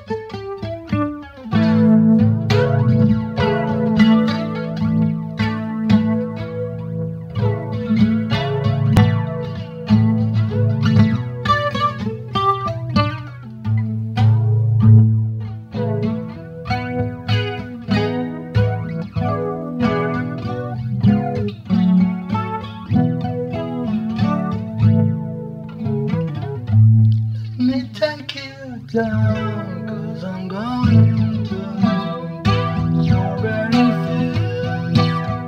Take you down, 'cause I'm going to strawberry fields.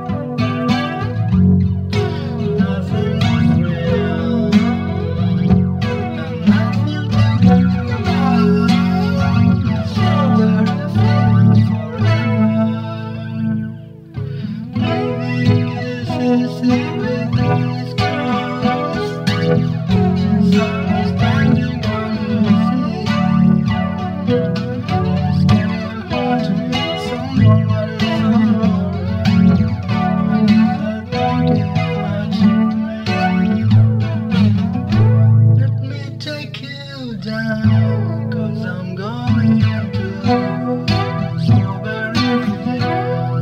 Nothing is real, and I feel too about strawberry fields forever. Maybe this is it with these clothes. So I'm standing on the sea. It's getting hard to meet someone, but it's alright. That don't get much to me. Let me take you down, 'cause I'm going to strawberry fields.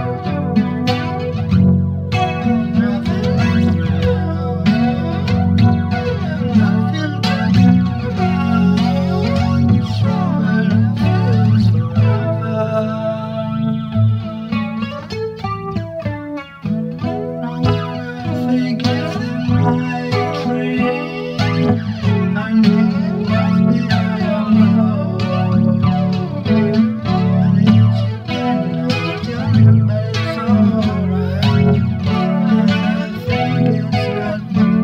Nothing is real, and I feel good about strawberry fields forever. I think it's in my tree. I knew it must be yellow. And it's again, I'm telling you, but it's alright. And I think it's not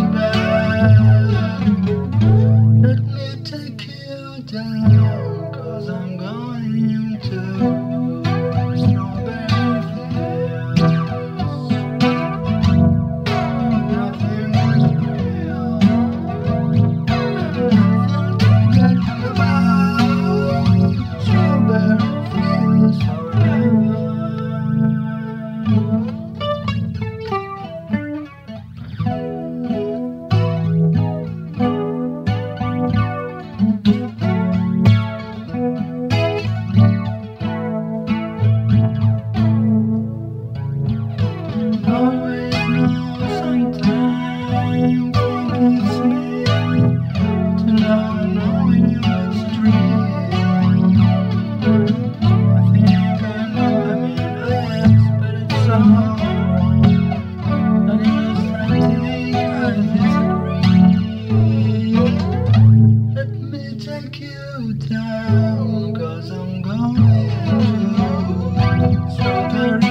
bad. Let me take you down, 'cause I'm going to strawberry fields. Nothing is real, and I feel good about strawberry fields forever. Always know sometimes it's me to know when you was a dream. I think I know I mean yes, but it's alright. And it's something I disagree. Let me take you down, 'cause I'm going to strawberry